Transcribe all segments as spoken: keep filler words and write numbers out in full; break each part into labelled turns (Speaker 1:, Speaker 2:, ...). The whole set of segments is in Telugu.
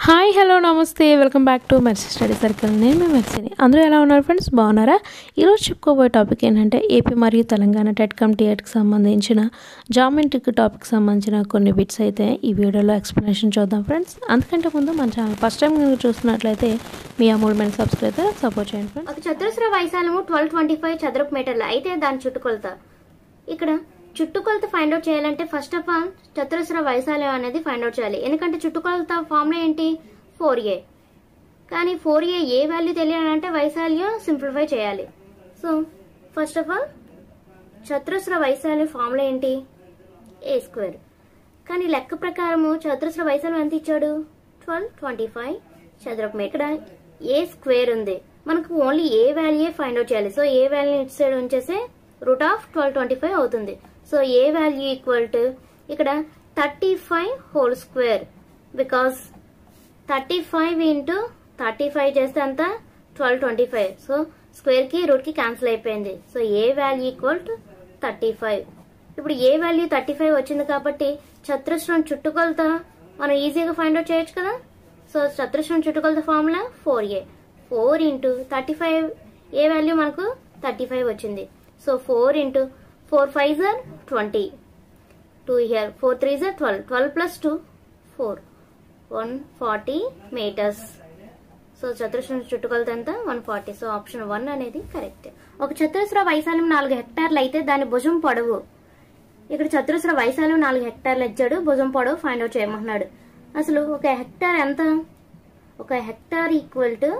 Speaker 1: హాయ్ హలో నమస్తే welcome back to Mercy study circle. నేను మీ మెర్సీని. అందరూ ఎలా ఉన్నారు ఫ్రెండ్స్? బాగున్నారా? ఈరోజు చెప్పుకోబోయే టాపిక్ ఏంటంటే ఏపీ మరియు తెలంగాణ టెట్ కమ్ టీఎట్కి సంబంధించిన జామెట్రిక్ టాపిక్ సంబంధించిన కొన్ని బిట్స్ అయితే ఈ వీడియోలో ఎక్స్ప్లెనేషన్ చూద్దాం ఫ్రెండ్స్. అందుకంటే ముందు మన ఛానల్ ఫస్ట్ టైం కనుక చూస్తున్నట్లయితే మీ అమూల్మెంట్ సబ్స్క్రైబ్ అయితే సపోర్ట్ చేయండి ఫ్రెండ్స్.
Speaker 2: ఒక చతురస్ర వైశాల్యము ట్వెల్వ్ ట్వంటీ ఫైవ్ చదరపు మీటర్లు అయితే దాని చుట్టుకొలత. ఇక్కడ చుట్టుకొలత ఫైండ్ అవుట్ చేయాలంటే ఫస్ట్ ఆఫ్ ఆల్ చతురస్ర వైశాల్యం అనేది ఫైండ్ అవుట్ చేయాలి. ఎందుకంటే చుట్టుకొలత ఫార్ములా ఏంటి? Four A. కానీ ఫోర్ ఏ ఏ వాల్యూ తెలియాలంటే వైశాల్యం సింప్లిఫై చేయాలి. సో ఫస్ట్ ఆఫ్ ఆల్ చతురస్ర వైశాల్యం ఫార్ములా ఏంటి? A square. కానీ లెక్క ప్రకారము చతురస్ర వైశాల్యం ఎంత ఇచ్చాడు? ట్వెల్వ్ ట్వంటీ ఫైవ్ చదరపు మీటర్. ఇక్కడ ఏ స్క్వేర్ ఉంది, మనకు only A value find out చేయాలి. సో ఏ వాల్యూ ఇటు సైడ్ ఉంచేసే root of twelve twenty five అవుతుంది. So A value equal to ఇక్కడ thirty five whole square. Because thirty five into thirty five చేస్తే అంత twelve twenty five. So square కి రూట్ కి క్యాన్సిల్ అయిపోయింది. So A value equal to thirty five. ఇప్పుడు ఏ వాల్యూ థర్టీ ఫైవ్ వచ్చింది కాబట్టి చతురస్రం చుట్టుకొలత మనం ఈజీగా ఫైండ్ అవుట్ చేయొచ్చు కదా. సో చతురస్రం చుట్టుకొలత formula four A. Four into thirty five A value మనకు థర్టీ ఫైవ్ వచ్చింది. So four into four five జర్ twenty, two here, four three జర్ twelve, twelve plus two four, one forty metres. So చతురస్రం చుట్టుకొలత ఎంత? One forty. So option one అనేది కరెక్ట్. ఒక చతురస్ర వైశాల్యం నాలుగు హెక్టార్లు అయితే దాని భుజం పొడవు. ఇక్కడ చతురస్ర వైశాల్యం నాలుగు హెక్టార్లు ఇచ్చాడు, భుజం పొడవు ఫైండ్ అవుట్ చేయమంటున్నాడు. అసలు ఒక హెక్టార్ ఎంత? ఒక హెక్టార్ ఈక్వల్ టు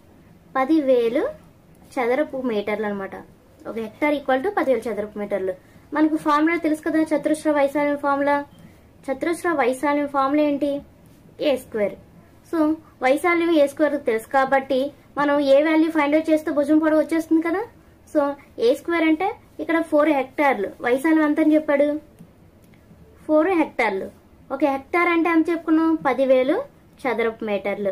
Speaker 2: పదివేలు చదరపు మీటర్లు అనమాట. ఒక హెక్టార్ ఈక్వల్ టు పదివేలు చదరపు మీటర్లు. మనకు ఫార్ములా తెలుసు కదా, చతురస్ర వైశాల్యం ఫార్ములా. చతురస్ర వైశాల్యం ఫార్ములా ఏంటి? A square. సో వైశాల్యం ఏ స్క్వేర్ తెలుసు కాబట్టి మనం ఏ వాల్యూ ఫైండ్ అవుట్ చేస్తే భుజం పొడవు వచ్చేస్తుంది కదా. సో ఏ స్క్వేర్ అంటే ఇక్కడ ఫోర్ హెక్టార్లు. వైశాల్యం ఎంత అని చెప్పాడు? ఫోర్ హెక్టార్లు. ఒక హెక్టార్ అంటే ఎంత చెప్పుకున్నాం? పదివేలు చదరపు మీటర్లు.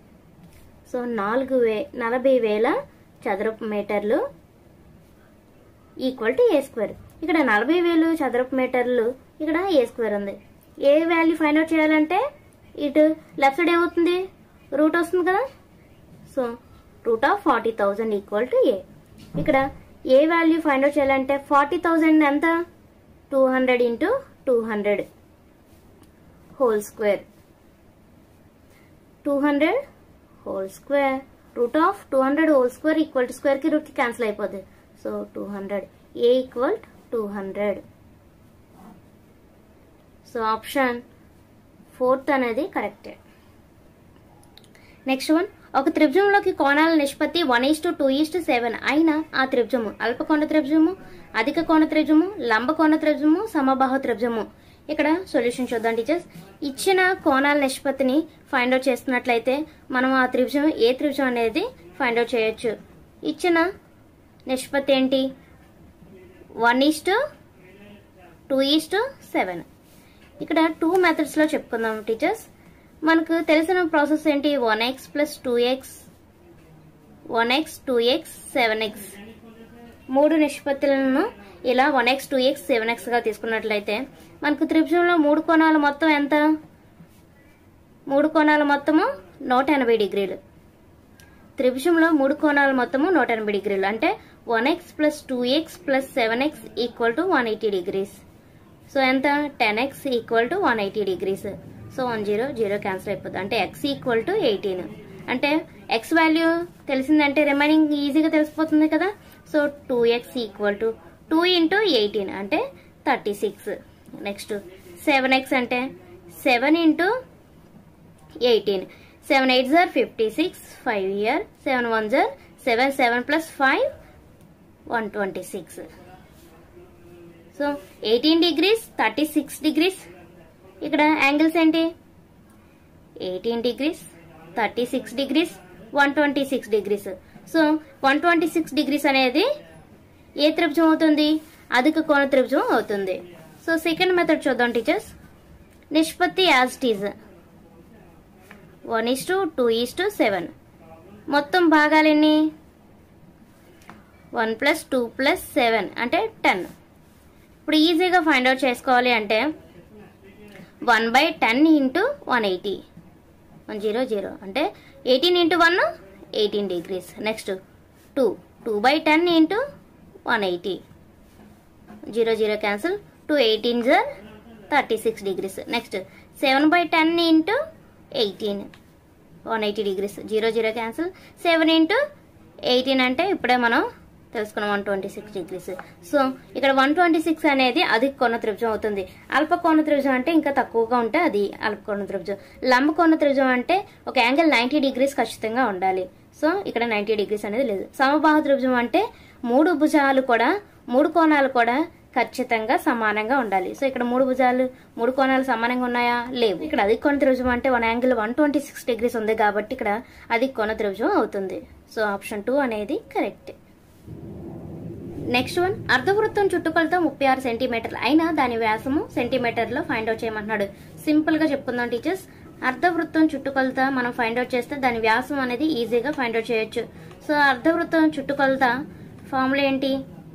Speaker 2: సో నాలుగు వే నలభై వేల చదరపు మీటర్లు ఈక్వల్ టు ఏ స్క్వేర్. ఇక్కడ నలభై వేలు చదరపు మీటర్లు, ఇక్కడ ఏ స్క్వేర్ ఉంది. ఏ వాల్యూ ఫైండ్ అవుట్ చేయాలంటే ఇటు లెఫ్ట్ సైడ్ ఏమవుతుంది? రూట్ వస్తుంది కదా. So root of forty thousand equal to A. ఇక్కడ ఏ వాల్యూ ఫైండ్ అవుట్ చేయాలంటే ఫార్టీ థౌజండ్ ఎంత? Two hundred into two hundred whole square. Two hundred whole square root of two hundred whole square equal to square కి రూట్ కి క్యాన్సిల్ అయిపోతుంది. So two hundred. A equal two hundred. So option fourth అనేది కరెక్ట్. నెక్స్ట్ వన్, ఒక త్రిభుజంలోకి కోణాల నిష్పత్తి one is to two is to seven అయిన ఆ త్రిభుజము అల్పకోణ త్రిభుజము, అధిక కోణ త్రిభుజము, లంబకోణ త్రిభుజము, సమబాహు త్రిభుజము. ఇక్కడ సొల్యూషన్ చూద్దాం టీచర్స్. ఇచ్చిన కోణాల నిష్పత్తిని ఫైండ్ అవుట్ చేస్తున్నట్లయితే మనం ఆ త్రిభుజం ఏ త్రిభుజం అనేది ఫైండ్ అవుట్ చేయొచ్చు. ఇచ్చిన నిష్పత్తి ఏంటి? One is to two is to seven. ఇక్కడ టూ మెథడ్స్ లో చెప్పుకుందాం టీచర్స్. మనకు తెలిసిన ప్రాసెస్ ఏంటి? One X plus two X, one X two X seven X. మూడు నిష్పత్తులను ఇలా one X two X seven X గా తీసుకున్నట్లయితే మనకు త్రిభుజంలో మూడు కోణాల మొత్తం ఎంత? మూడు కోణాల మొత్తము నూట ఎనభై డిగ్రీలు. త్రిభుజంలో మూడు కోణాల మొత్తము నూట ఎనభై డిగ్రీలు అంటే one X plus two x plus seven x equal to one eighty degrees. So ఎంత? Ten x equal to one eighty degrees. So one zero zero cancel అయిపోతుంది. అంటే ఎక్స్ ఈక్వల్ టు ఎయిటీన్. అంటే ఎక్స్ వాల్యూ తెలిసిందంటే రిమైనింగ్ ఈజీగా తెలిసిపోతుంది కదా. So two x equal to two into eighteen అంటే thirty six. Next seven x అంటే seven into eighteen. Seven eight జర్ fifty six, five year, seven one జర్ seven, seven plus five one twenty six. So eighteen degrees, thirty six degrees. ఇక్కడ యాంగిల్స్ ఏంటి? Eighteen degrees, thirty six degrees, one twenty six degrees. So one twenty six degrees అనేది ఏ త్రిభుజం అవుతుంది? అధిక కోణ త్రిభుజం అవుతుంది. సో సెకండ్ మెథడ్ చూద్దాం టీచర్స్. నిష్పత్తి as it is one is to two is to seven. మొత్తం భాగాలు ఎన్ని? One plus two plus seven అంటే టెన్. ఇప్పుడు ఈజీగా ఫైండ్ అవుట్ చేసుకోవాలి అంటే one by ten into one eighty. One zero zero అంటే eighteen into one eighteen degrees. Next two two by ten into one eighty, zero zero cancel, two eighteen జర్ thirty six degrees. Next seven by ten into eighteen, one eighty degrees, zero zero cancel, seven into eighteen అంటే ఇప్పుడే మనం తెలుసుకున్నాం one twenty six degrees. So ఇక్కడ వన్ ట్వంటీ సిక్స్ అనేది అధిక కోణ త్రిభుజం అవుతుంది. అల్ప కోణ త్రిభుజం అంటే ఇంకా తక్కువగా ఉంటే అది అల్ప కోణ త్రిభుజం. లంబ కోణ త్రిభుజం అంటే ఒక యాంగిల్ నైన్టీ డిగ్రీస్ ఖచ్చితంగా ఉండాలి. సో ఇక్కడ నైన్టీ డిగ్రీస్ అనేది లేదు. సమబాహు త్రిభుజం అంటే మూడు భుజాలు కూడా మూడు కోణాలు కూడా ఖచ్చితంగా సమానంగా ఉండాలి. సో ఇక్కడ మూడు భుజాలు మూడు కోణాలు సమానంగా ఉన్నాయా? లేవు. ఇక్కడ అధిక కోణ త్రిభుజం అంటే one angle one twenty six degrees ఉంది కాబట్టి ఇక్కడ అధిక కోణ త్రిభుజం అవుతుంది. సో ఆప్షన్ టూ అనేది కరెక్ట్. నెక్స్ట్ వన్, అర్ధవృత్తం చుట్టుకొలత ముప్పై ఆరు సెంటీమీటర్లు అయినా దాని వ్యాసము సెంటీమీటర్లో ఫైండ్ అవుట్ చేయమంటున్నాడు. సింపుల్ గా చెప్పుకుందాం టీచర్స్. అర్ధవృత్తం చుట్టుకొలత మనం ఫైండ్ అవుట్ చేస్తే దాని వ్యాసం అనేది ఈజీగా ఫైండ్ అవుట్ చేయొచ్చు. సో అర్ధవృత్తం చుట్టుకొలత ఫార్ములా ఏంటి?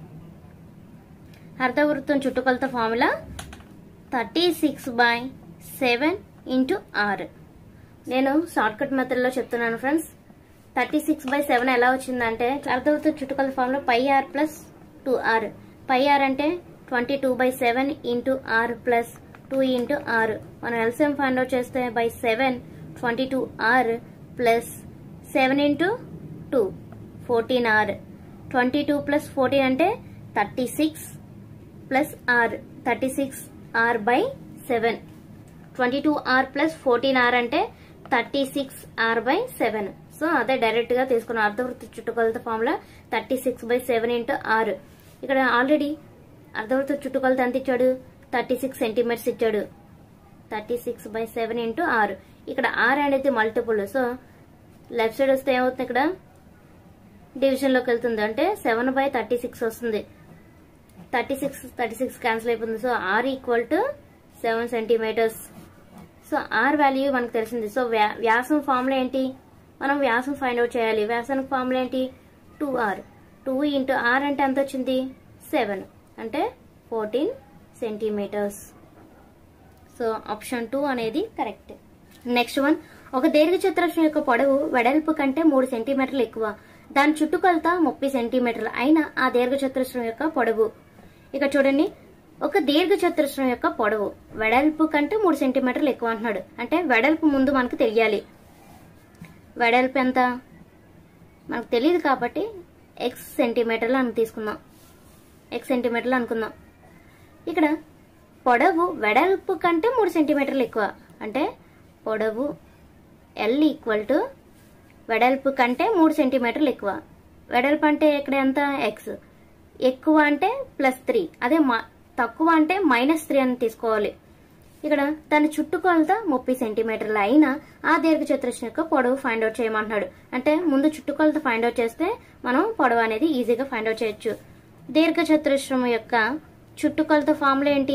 Speaker 2: అర్ధవృత్తం చుట్టుకొలత formula thirty six by seven into R. నేను షార్ట్ కట్ మెథడ్ లో చెప్తున్నాను friends. Thirty six by seven ఎలా వచ్చిందంటే అర్ధవృత్తం చుట్టుకొలత formula pi R plus two R. Pi R అంటే twenty two by seven into R plus two into R. మనం ఎల్సిఎం ఫైండ్ అవుట్ చేస్తే by seven twenty two R plus seven into two fourteen or. Twenty two plus fourteen అంటే thirty six plus R, thirty six R by seven. Twenty two R plus fourteen R అంటే thirty six R by seven. So అదే డైరెక్ట్ గా తీసుకున్న అర్ధవృత్త చుట్టుకొలత formula thirty six by seven into R. ఇక్కడ ఆల్రెడీ అర్ధవృత్త చుట్టుకొలత ఎంత ఇచ్చాడు? థర్టీ సిక్స్ సెంటీమీటర్స్ ఇచ్చాడు. Thirty six by seven into R. ఇక్కడ ఆర్ అనేది మల్టిపుల్. సో లెఫ్ట్ సైడ్ వస్తే ఏమవుతుంది? ఇక్కడ డివిజన్ లోకి వెళ్తుంది అంటే సెవెన్ బై థర్టీ సిక్స్ వస్తుంది. Thirty six thirty six cancel అయిపోతుంది. So R equal to seven centimetres. So R value మనకు తెలిసింది. సో వ్యాసం ఫార్ములా ఏంటి? మనం వ్యాసం ఫైండ్ అవుట్ చేయాలి. వ్యాసానికి ఫార్ములా ఏంటి? Two R. Two into R అంటే ఎంత వచ్చింది? సెవెన్ అంటే fourteen centimetres. So option two అనేది కరెక్ట్. నెక్స్ట్ వన్, ఒక దీర్ఘచతురస్రం యొక్క పొడవు వెడల్పు కంటే మూడు సెంటీమీటర్లు ఎక్కువ, దాని చుట్టుకొలత ముప్పై సెంటీమీటర్లు అయినా ఆ దీర్ఘచతురస్రం యొక్క పొడవు. ఇక చూడండి, ఒక దీర్ఘచతురస్రం యొక్క పొడవు వెడల్పు కంటే మూడు సెంటీమీటర్లు ఎక్కువ అంటున్నాడు. అంటే వెడల్పు ముందు మనకు తెలియాలి. వెడల్పు ఎంత మనకు తెలియదు కాబట్టి ఎక్స్ సెంటీమీటర్లు అని తీసుకుందాం. ఎక్స్ సెంటీమీటర్లు అనుకుందాం. ఇక్కడ పొడవు వెడల్పు కంటే మూడు సెంటీమీటర్లు ఎక్కువ అంటే పొడవు ఎల్ ఈక్వల్ టు వెడల్పు కంటే మూడు సెంటీమీటర్లు ఎక్కువ. వెడల్పు అంటే ఇక్కడ ఎంత? ఎక్స్. ఎక్కువ అంటే ప్లస్ త్రీ, అదే తక్కువ అంటే మైనస్ త్రీ అని తీసుకోవాలి. ఇక్కడ దాని చుట్టుకొలత ముప్పై సెంటీమీటర్లు అయినా ఆ దీర్ఘచతురస్రం యొక్క పొడవు ఫైండ్ అవుట్ చేయమంటున్నాడు. అంటే ముందు చుట్టుకొలత ఫైండ్ అవుట్ చేస్తే మనం పొడవు అనేది ఈజీగా ఫైండ్ అవుట్ చేయొచ్చు. దీర్ఘచతురస్రం యొక్క చుట్టుకొలత ఫార్ములా ఏంటి?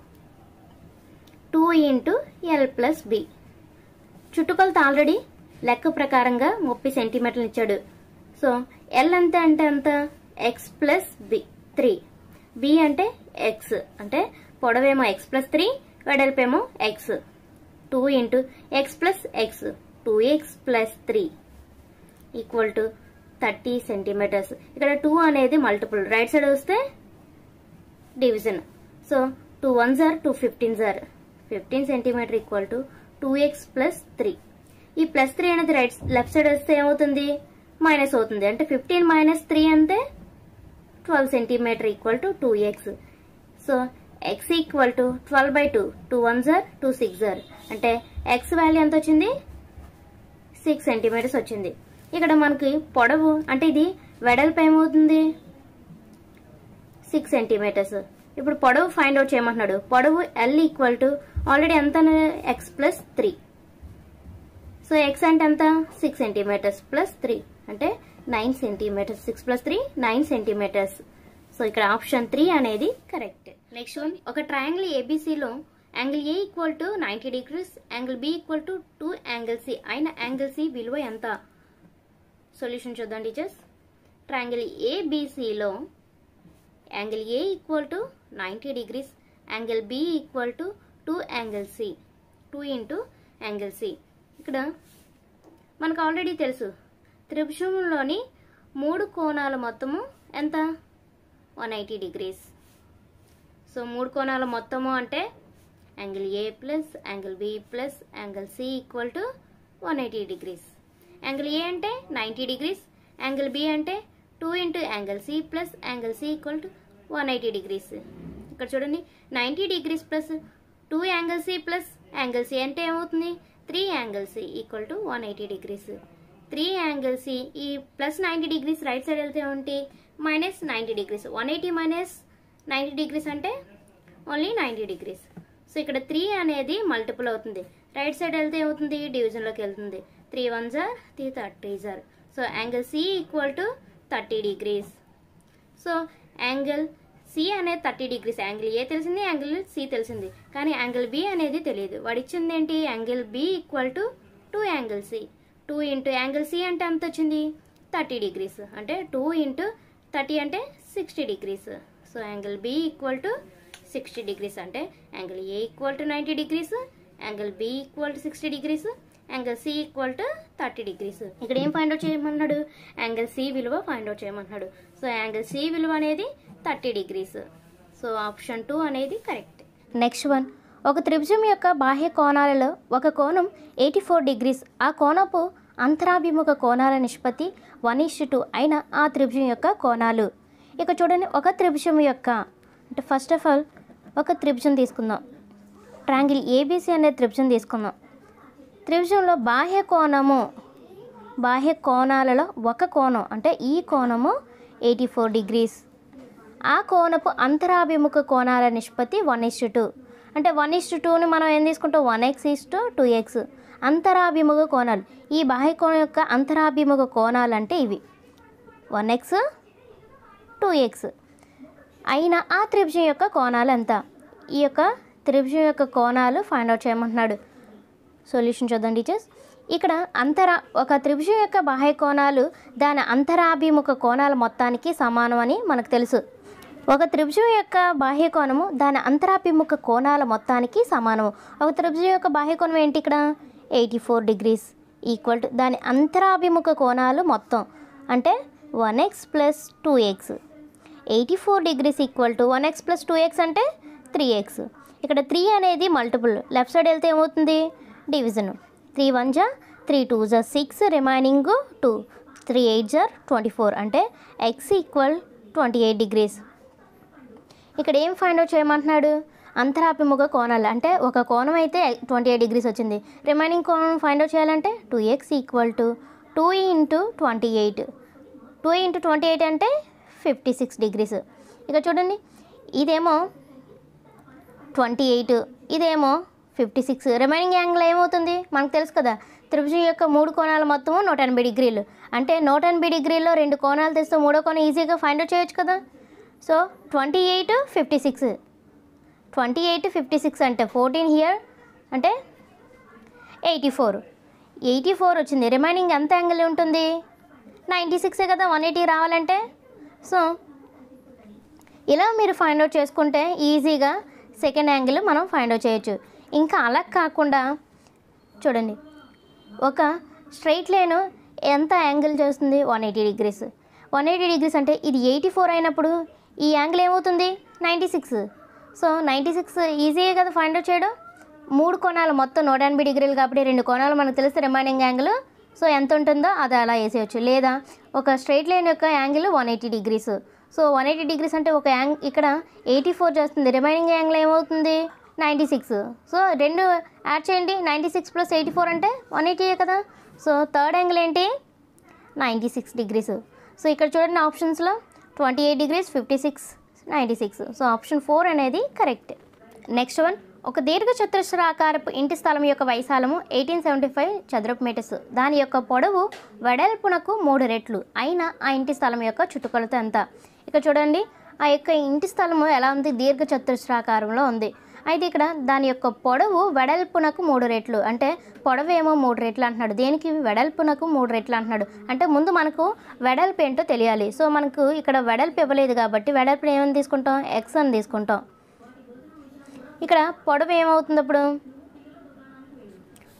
Speaker 2: Two into L plus B. చుట్టుకొలత ఆల్రెడీ లెక్క ప్రకారంగా ముప్పై సెంటీమీటర్లు ఇచ్చాడు. సో ఎల్ అంతే అంటే ఎంత? X plus B three. B అంటే ఎక్స్ అంటే పొడవేమో ఎక్స్ ప్లస్ త్రీ, వెడల్పేమో x. Two into x plus x, two x plus three equal to thirty centimetres. ఇక్కడ టూ అనేది మల్టిపుల్, రైట్ సైడ్ వస్తే డివిజన్. సో టూ వన్ జార్ టూ ఫిఫ్టీన్ జార్ fifteen centimetre equal to two x plus three. ఈ ప్లస్ త్రీ అనేది రైట్ లెఫ్ట్ సైడ్ వస్తే ఏమవుతుంది? మైనస్ అవుతుంది. అంటే ఫిఫ్టీన్ మైనస్ త్రీ అంటే twelve centimetre equal to two x. So x equal to twelve by two, two one జార్ టూ సిక్స్ జార్ అంటే ఎక్స్ వాల్యూ ఎంత వచ్చింది? సిక్స్ సెంటీమీటర్స్ వచ్చింది. ఇక్కడ మనకి పొడవు అంటే ఇది వెడల్పు ఏమవుతుంది? Six centimetres. ఇప్పుడు పొడవు ఫైండ్ అవుట్ చేయమంటున్నాడు. పొడవు ఎల్ ఈక్వల్ టు ఆల్రెడీ ఎంత? X plus three. So x అంటే ఎంత? సిక్స్ సెంటీమీటర్స్ ప్లస్ త్రీ అంటే nine centimetres. Six plus three nine centimetres. So ఇక్కడ ఆప్షన్ త్రీ అనేది కరెక్ట్. నెక్స్ట్ వన్, ఒక ట్రయాంగిల్ ఏబిసిలో angle A equal to ninety degrees, angle B equal to two angle C అయిన యాంగిల్ సి విలువ ఎంత? సొల్యూషన్ చూద్దాం టీచర్స్. ట్రయాంగిల్ ఏబిసిలో angle A equal to ninety degrees, angle B equal to two angle C, two into angle C. ఇక్కడ మనకు ఆల్రెడీ తెలుసు త్రిభుజంలోని మూడు కోణాల మొత్తము ఎంత వన్ ఎయిటీ డిగ్రీస్. సో మూడు కోణాల మొత్తము అంటే angle A plus angle B plus angle C equal to one eighty degrees. Angle A అంటే నైంటీ డిగ్రీస్, యాంగిల్ బి అంటే two into angle C plus angle C equal to one eighty degrees. ఇక్కడ చూడండి ninety degrees plus two angle C plus angle C అంటే ఏమవుతుంది three angle C equal to one eighty degrees. Three angle C ఈ plus ninety degrees right side వెళ్తే ఏంటి minus ninety degrees. One eighty minus ninety degrees అంటే ఓన్లీ నైంటీ డిగ్రీస్. సో ఇక్కడ త్రీ అనేది మల్టిపుల్ అవుతుంది, రైట్ సైడ్ వెళ్తే ఏమవుతుంది డివిజన్లోకి వెళ్తుంది. త్రీ వన్ జార్ త్రీ థర్టీ జార్. So angle C equal to thirty degrees. So angle C అనేది థర్టీ డిగ్రీస్. యాంగిల్ ఏ తెలిసింది, యాంగిల్ సి తెలిసింది, కానీ యాంగిల్ బి అనేది తెలియదు. వాడు ఇచ్చింది ఏంటి angle B equal to two angle C. Two into angle C అంటే ఎంత వచ్చింది థర్టీ డిగ్రీస్, అంటే టూ ఇంటూ థర్టీ అంటే sixty degrees. So angle B equal to sixty degrees అంటే angle A equal to ninety degrees, angle B equal to sixty degrees, angle C equal to thirty degrees. ఇక్కడ ఏం ఫైండ్ అవుట్ చేయమన్నాడు యాంగిల్ సి విలువ ఫైండ్ అవుట్ చేయమన్నాడు. సో యాంగిల్ సి విలువ అనేది thirty degrees. So option two అనేది కరెక్ట్. నెక్స్ట్ వన్, ఒక త్రిభుజం యొక్క బాహ్య కోణాలలో ఒక కోణం ఎయిటీ ఫోర్ డిగ్రీస్. ఆ కోణపు అంతరాభిముఖ కోణాల నిష్పత్తి వన్ ఇస్ టూ అయిన ఆ త్రిభుజం యొక్క కోణాలు. ఇక చూడండి ఒక త్రిభుజం యొక్క అంటే ఫస్ట్ ఆఫ్ ఆల్ ఒక త్రిభుజం తీసుకుందాం. ట్రయాంగిల్ ఏబీసీ అనే త్రిభుజం తీసుకుందాం. త్రిభుజంలో బాహ్య కోణము బాహ్య కోణాలలో ఒక కోణం అంటే ఈ కోణము ఎయిటీ ఫోర్ డిగ్రీస్. ఆ కోణపు అంతరాభిముఖ కోణాల నిష్పత్తి వన్ ఇస్ టూ అంటే వన్ ఇస్ టూని మనం ఏం తీసుకుంటాం one x is to two x. అంతరాభిముఖ కోణాలు ఈ బాహ్య కోణం యొక్క అంతరాభిముఖ కోణాలు అంటే ఇవి వన్ ఎక్స్ టూ ఎక్స్ అయిన ఆ త్రిభుజం యొక్క కోణాలు ఎంత. ఈ యొక్క త్రిభుజం యొక్క కోణాలు ఫైండ్ అవుట్ చేయమంటున్నాడు. సొల్యూషన్ చూద్దాం టీచర్స్. ఇక్కడ అంతరా ఒక త్రిభుజం యొక్క బాహ్య కోణాలు దాని అంతరాభిముఖ కోణాల మొత్తానికి సమానం అని మనకు తెలుసు. ఒక త్రిభుజం యొక్క బాహ్య కోణము దాని అంతరాభిముఖ కోణాల మొత్తానికి సమానము. ఒక త్రిభుజం యొక్క బాహ్య కోణం ఏంటి ఇక్కడ eighty four degrees equal to దాని అంతరాభిముఖ కోణాలు మొత్తం అంటే one X plus two x. Eighty four degrees equal to one X plus two x అంటే త్రీ ఎక్స్. ఇక్కడ త్రీ అనేది మల్టిపుల్, లెఫ్ట్ సైడ్ వెళ్తే ఏమవుతుంది డివిజన్. త్రీ వన్ జా త్రీ టూ జా six, remaining two, three eight జా ట్వంటీ ఫోర్ అంటే x equal twenty eight degrees. ఇక్కడ ఏం ఫైండ్ అవుట్ చేయమంటున్నాడు అంతరాభిముఖ కోణాలు అంటే ఒక కోణం అయితే ట్వంటీ ఎయిట్ డిగ్రీస్ వచ్చింది, రిమైనింగ్ కోణం ఫైండ్ అవుట్ చేయాలంటే two x equal to two into twenty eight. Two into twenty eight అంటే ఫిఫ్టీ సిక్స్ డిగ్రీస్. ఇక చూడండి ఇదేమో ట్వంటీ ఎయిట్ ఇదేమో ఫిఫ్టీ సిక్స్. రిమైనింగ్ యాంగిల్ ఏమవుతుంది మనకు తెలుసు కదా త్రిభుజం యొక్క మూడు కోణాల మొత్తము నూట ఎనభై డిగ్రీలు అంటే నూట ఎనభై డిగ్రీల్లో రెండు కోణాలు తెస్తే మూడో కోణం ఈజీగా ఫైండ్ అవుట్ చేయొచ్చు కదా. So twenty eight fifty six twenty eight fifty six అంటే ఫోర్టీన్ హియర్ అంటే ఎయిటీ ఫోర్ ఎయిటీ ఫోర్ వచ్చింది. రిమైనింగ్ ఎంత యాంగిల్ ఉంటుంది నైంటీ సిక్సే కదా వన్ ఎయిటీ రావాలంటే. సో ఇలా మీరు ఫైండ్ అవుట్ చేసుకుంటే ఈజీగా సెకండ్ యాంగిల్ మనం ఫైండ్ అవుట్ చేయొచ్చు. ఇంకా అలా కాకుండా చూడండి ఒక స్ట్రైట్ లైన్ ఎంత యాంగిల్ చేస్తుంది one eighty degrees. One eighty degrees అంటే ఇది ఎయిటీ ఫోర్ అయినప్పుడు ఈ యాంగిల్ ఏమవుతుంది ninety six. So ninety six ఈజీగా కదా ఫైండ్ అవుట్ చేయడం. మూడు కోణాలు మొత్తం నూట ఎనభై డిగ్రీలు కాబట్టి రెండు కోణాలు మనకు తెలిస్తే రిమైనింగ్ యాంగిల్ సో ఎంత ఉంటుందో అది అలా వేసేయచ్చు. లేదా ఒక స్ట్రైట్ లైన్ యొక్క angle one eighty degrees. So one eighty degrees అంటే ఒక యాంగ్ ఇక్కడ ఎయిటీ ఫోర్ చేస్తుంది, రిమైనింగ్ యాంగిల్ ఏమవుతుంది నైంటీ సిక్స్. సో రెండు యాడ్ చేయండి, ninety six plus eighty four అంటే వన్ ఎయిటీయే కదా. సో థర్డ్ యాంగిల్ ఏంటి నైంటీ సిక్స్ డిగ్రీస్. సో ఇక్కడ చూడండి ఆప్షన్స్లో twenty eight degrees fifty six ninety six. So option four అనేది కరెక్ట్. నెక్స్ట్ వన్, ఒక దీర్ఘ చతురస్రాకారపు ఇంటి స్థలం యొక్క వైశాలము ఎయిటీన్ సెవెంటీ ఫైవ్ చదరపు మీటర్స్. దాని యొక్క పొడవు వెడల్పునకు మూడు రెట్లు అయిన ఆ ఇంటి స్థలం యొక్క చుట్టుకొలత ఎంత. ఇక చూడండి ఆ యొక్క ఇంటి స్థలము ఎలా ఉంది దీర్ఘ చతురస్రాకారంలో ఉంది. అయితే ఇక్కడ దాని యొక్క పొడవు వెడల్పునకు మూడు రెట్లు అంటే పొడవు ఏమో మూడు రెట్లు అంటున్నాడు, దేనికి వెడల్పునకు మూడు రెట్లు అంటున్నాడు. అంటే ముందు మనకు వెడల్పు ఏంటో తెలియాలి. సో మనకు ఇక్కడ వెడల్పు ఇవ్వలేదు కాబట్టి వెడల్పుని ఏమని తీసుకుంటాం ఎక్స్ అని తీసుకుంటాం. ఇక్కడ పొడవు ఏమవుతుంది అప్పుడు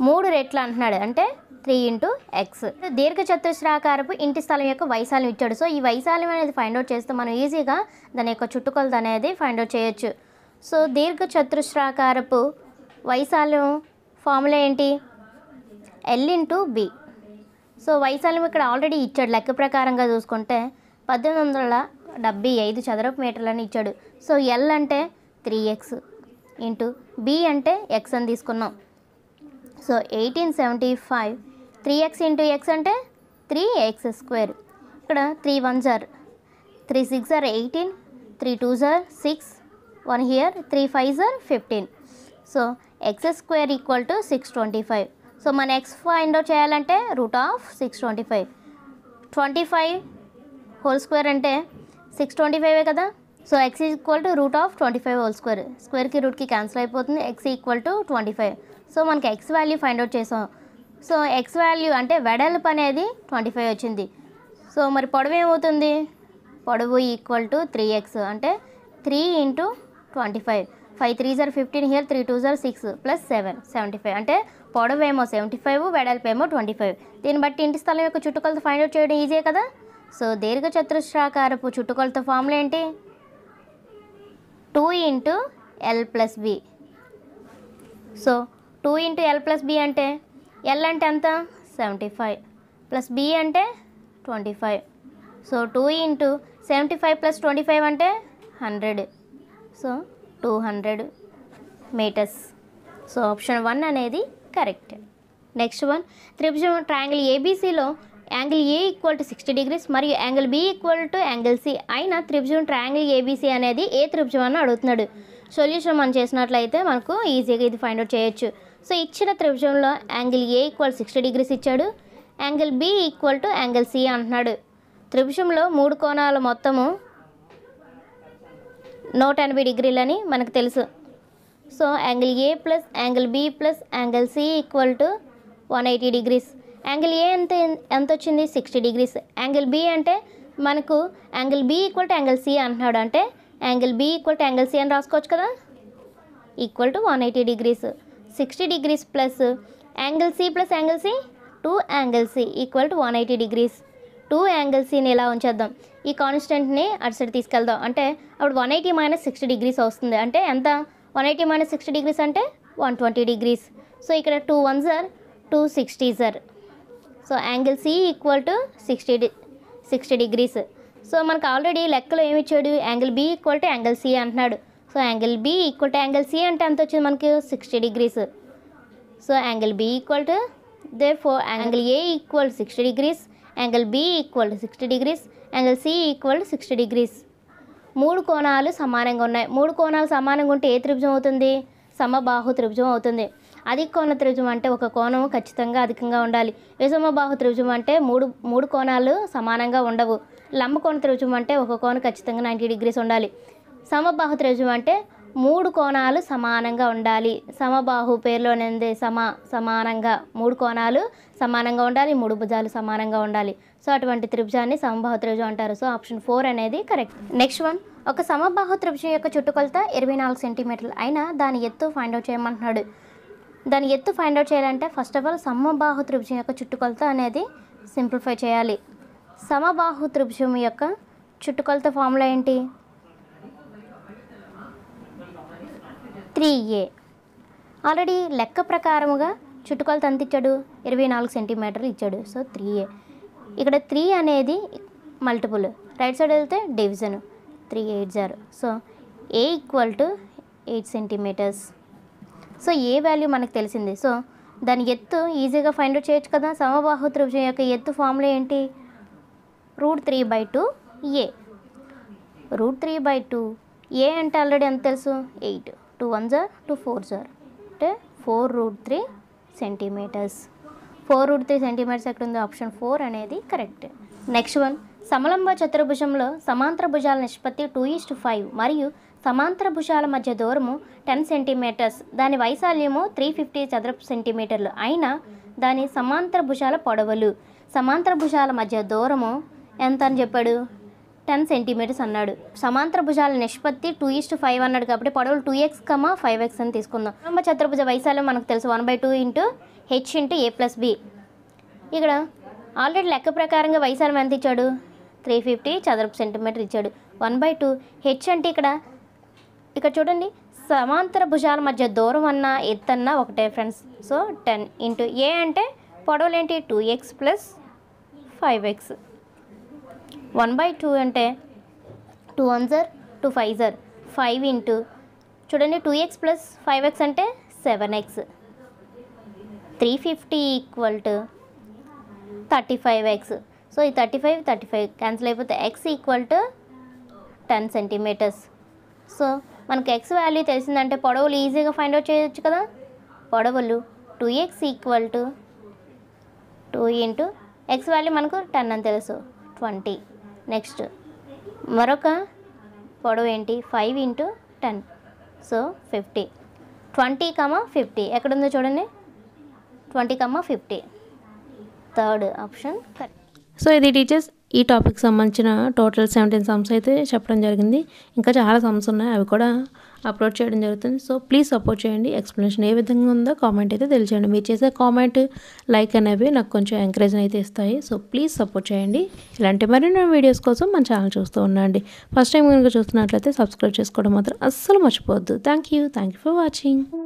Speaker 2: మూడు రెట్లు అంటున్నాడు, అంటే త్రీ ఇంటూ ఎక్స్. దీర్ఘ చతురస్రాకారపు ఇంటి స్థలం యొక్క వైశాల్యం ఇచ్చాడు. సో ఈ వైశాల్యం అనేది ఫైండ్ అవుట్ చేస్తే మనం ఈజీగా దాని యొక్క చుట్టుకొలత అనేది ఫైండ్ అవుట్ చేయొచ్చు. సో దీర్ఘ చతురస్రాకారపు వైశాల్యం ఫార్ములా ఏంటి? L into B. సో వైశాల్యం ఇక్కడ ఆల్రెడీ ఇచ్చాడు. లెక్క ప్రకారంగా చూసుకుంటే పద్దెనిమిది వందల డెబ్బై ఐదు చదరపు మీటర్లని ఇచ్చాడు. సో ఎల్ అంటే త్రీ ఎక్స్ ఇంటూ బి అంటే ఎక్స్ అని తీసుకున్నాం. So eighteen seventy five three x into x అంటే త్రీ ఎక్స్ స్క్వేర్. ఇక్కడ త్రీ వన్ జార్ త్రీ సిక్స్ జార్ ఎయిటీన్, త్రీ టూ జార్ six, one here three five జార్ fifteen. So x square equal to six twenty five. So మన ఎక్స్ ఫైండ్ అవుట్ చేయాలంటే root of six twenty five. Twenty five whole square అంటే సిక్స్ ట్వంటీ ఫైవే కదా. So x equal to root of twenty five whole square. స్క్వేర్కి రూట్కి క్యాన్సిల్ అయిపోతుంది. X equal to twenty five. So మనకి ఎక్స్ వాల్యూ ఫైండ్ అవుట్ చేసాం. సో ఎక్స్ వాల్యూ అంటే వెడల్పు అనేది ట్వంటీ ఫైవ్ వచ్చింది. సో మరి పొడవు ఏమవుతుంది? పొడవు ఈక్వల్ టు త్రీ ఎక్స్ అంటే three into twenty five. Five three జార్ ఫిఫ్టీన్, హియర్ త్రీ టూ జార్ six plus seven seventy five. అంటే పొడవు ఏమో సెవెంటీ ఫైవ్, వెడల్పు ఏమో ట్వంటీ ఫైవ్. దీన్ని బట్టి ఇంటి స్థలం యొక్క చుట్టుకొలత ఫైండ్ అవుట్ చేయడం ఈజీ కదా. సో దీర్ఘ చతురస్రాకారపు చుట్టుకొలత ఫార్ములా ఏంటి? Two into L plus b. So two into L plus b అంటే ఎల్ అంటే ఎంత? సెవెంటీ ఫైవ్ ప్లస్ బి అంటే twenty five. So two into seventy five plus twenty five అంటే hundred. So two hundred meters. So option one అనేది కరెక్ట్. నెక్స్ట్ వన్, త్రిభుజం ట్రయాంగిల్ ఏబీసీలో angle A equal to sixty degrees మరియు angle B equal to angle C అయిన త్రిభుజం ట్రయాంగిల్ ఏబీసీ అనేది ఏ త్రిభుజం అని అడుగుతున్నాడు. సొల్యూషన్ మనం చేసినట్లయితే మనకు ఈజీగా ఇది ఫైండ్ అవుట్ చేయొచ్చు. సో ఇచ్చిన త్రిభుజంలో angle A equal sixty degrees ఇచ్చాడు, angle B equal to angle C అంటున్నాడు. త్రిభుజంలో మూడు కోణాల మొత్తము నూట ఎనభై డిగ్రీలని మనకు తెలుసు. So angle A plus angle B plus angle C equal to one eighty degrees. Angle A ఎంత ఎంత వచ్చింది? Sixty degrees. యాంగిల్ బి అంటే మనకు angle B equal to angle C అంటున్నాడు. అంటే angle B equal to angle C అని రాసుకోవచ్చు కదా. Equal to one eighty degrees. Sixty degrees plus angle C plus angle C two angle C equal to one eighty degrees. Two angle సిని ఇలా ఉంచేద్దాం. ఈ కాన్స్టెంట్ని అటు సైడ్ తీసుకెళ్దాం. అంటే అప్పుడు one eighty minus sixty degrees వస్తుంది. అంటే ఎంత? One eighty minus sixty degrees అంటే వన్ ట్వంటీ డిగ్రీస్. సో ఇక్కడ టూ వన్ జార్ టూ సిక్స్టీ జార్. So angle C equal to sixty D sixty degrees. So మనకు ఆల్రెడీ లెక్కలో ఏమి ఇచ్చాడు? Angle B equal to angle C అంటున్నాడు. So angle B equal to angle C అంటే ఎంత వచ్చింది మనకి? Sixty degrees. So angle B equal to therefore angle A equal sixty degrees, angle B equal to sixty degrees, angle C equal to sixty degrees. మూడు కోణాలు సమానంగా ఉన్నాయి. మూడు కోణాలు సమానంగా ఉంటే ఏ త్రిభుజం అవుతుంది? సమబాహు త్రిభుజం అవుతుంది. అధిక కోణ త్రిభుజం అంటే ఒక కోణం ఖచ్చితంగా అధికంగా ఉండాలి. విషమబాహు త్రిభుజం అంటే మూడు మూడు కోణాలు సమానంగా ఉండవు. లంబకోణ త్రిభుజం అంటే ఒక కోణం ఖచ్చితంగా నైంటీ డిగ్రీస్ ఉండాలి. సమబాహు త్రిభుజం అంటే మూడు కోణాలు సమానంగా ఉండాలి. సమబాహు పేరులోనే సమ సమానంగా మూడు కోణాలు సమానంగా ఉండాలి, మూడు భుజాలు సమానంగా ఉండాలి. సో అటువంటి త్రిభుజాన్ని సమబాహు త్రిభుజం అంటారు. సో ఆప్షన్ ఫోర్ అనేది కరెక్ట్. నెక్స్ట్ వన్, ఒక సమబాహు త్రిభుజం యొక్క చుట్టుకొలత ఇరవై నాలుగు సెంటీమీటర్లు అయినా దాని ఎత్తు ఫైండ్ అవుట్ చేయమంటున్నాడు. దాని ఎత్తు ఫైండ్ అవుట్ చేయాలంటే ఫస్ట్ ఆఫ్ ఆల్ సమబాహు త్రిభుజం యొక్క చుట్టుకొలత అనేది సింప్లిఫై చేయాలి. సమబాహు త్రిభుజం యొక్క చుట్టుకొలత ఫార్ములా ఏంటి? త్రీ ఏ. ఆల్రెడీ లెక్క ప్రకారముగా చుట్టుకొలత ఎంత ఇచ్చాడు? ఇరవై నాలుగు సెంటీమీటర్లు ఇచ్చాడు. So three A. ఇక్కడ త్రీ అనేది మల్టిపుల్, రైట్ సైడ్ వెళ్తే డివిజన్, త్రీ ఎయిట్ జార్. So A equal to eight centimeters. So A value మనకు తెలిసింది. సో దాని ఎత్తు ఈజీగా ఫైండ్ అవుట్ చేయొచ్చు కదా. సమబాహు త్రిభుజం యొక్క ఎత్తు ఫార్ములా ఏంటి? Root three by two A. Root three by two A అంటే ఆల్రెడీ ఎంత తెలుసు? ఎయిట్. టూ వన్ జార్ టూ ఫోర్ జార్ అంటే four root three centimeters. Four root three centimeters ఎక్కడ ఉంది? ఆప్షన్ ఫోర్ అనేది కరెక్ట్. నెక్స్ట్ వన్, సమలంబ చతుర్భుజంలో సమాంతర భుజాల నిష్పత్తి టూ ఈస్ టు ఫైవ్ మరియు సమాంతర భుజాల మధ్య దూరము టెన్ సెంటీమీటర్స్, దాని వైశాల్యము త్రీ ఫిఫ్టీ చదరపు సెంటీమీటర్లు అయినా దాని సమాంతర భుజాల పొడవులు. సమాంతర భుజాల మధ్య దూరము ఎంత అని చెప్పాడు? టెన్ సెంటీమీటర్స్ అన్నాడు. సమాంతర భుజాల నిష్పత్తి టూ ఈస్ టు ఫైవ్ అన్నాడు కాబట్టి పొడవులు two x comma five x అని తీసుకుందాం. లంబ చతుర్భుజ వైశాల్యం మనకు తెలుసు one by two into H into A plus B. ఇక్కడ ఆల్రెడీ లెక్క ప్రకారంగా వైశాల్యం ఎంత ఇచ్చాడు, త్రీ ఫిఫ్టీ చదరపు సెంటీమీటర్ ఇచ్చాడు. వన్ బై టూ హెచ్ అంటే ఇక్కడ ఇక్కడ చూడండి సమాంతర భుజాల మధ్య దూరం అన్న ఎత్తు అన్న ఒకటే friends. So ten into A అంటే పొడవులు ఏంటి two x plus five x. One by two అంటే టూ వన్ జర్ టూ ఫైవ్ జర్ ఫైవ్ ఇంటూ చూడండి two x plus five x అంటే seven x. Three fifty equal to thirty five x. So ఈ thirty five thirty five cancel అయిపోతే x equal to ten centimeters. So మనకు ఎక్స్ వాల్యూ తెలిసిందంటే పొడవులు ఈజీగా ఫైండ్ అవుట్ చేయొచ్చు కదా. పొడవులు two x equal to two into x value మనకు టెన్ అని తెలుసు ట్వంటీ. నెక్స్ట్ మరొక పొడవు ఏంటి five into ten so fifty. Twenty comma fifty ఎక్కడుందో చూడండి, twenty comma fifty. Third option correct.
Speaker 1: So ఇది టీచర్స్ ఈ టాపిక్ సంబంధించిన టోటల్ సెవెంటీన్ సమ్స్ అయితే చెప్పడం జరిగింది. ఇంకా చాలా సమ్స్ ఉన్నాయి, అవి కూడా అప్లోడ్ చేయడం జరుగుతుంది. సో ప్లీజ్ సపోర్ట్ చేయండి. ఎక్స్ప్లెనేషన్ ఏ విధంగా ఉందో కామెంట్ అయితే తెలియజేయండి. మీరు చేసే కామెంట్ లైక్ అనేవి నాకు కొంచెం ఎంకరేజ్ అయితే ఇస్తాయి. సో ప్లీజ్ సపోర్ట్ చేయండి. ఇలాంటి మరిన్ని వీడియోస్ కోసం మన ఛానల్ చూస్తూ ఉండండి. ఫస్ట్ టైం కనుక చూస్తున్నట్లయితే సబ్స్క్రైబ్ చేసుకోవడం మాత్రం అస్సలు మర్చిపోవద్దు. Thank you thank you for watching.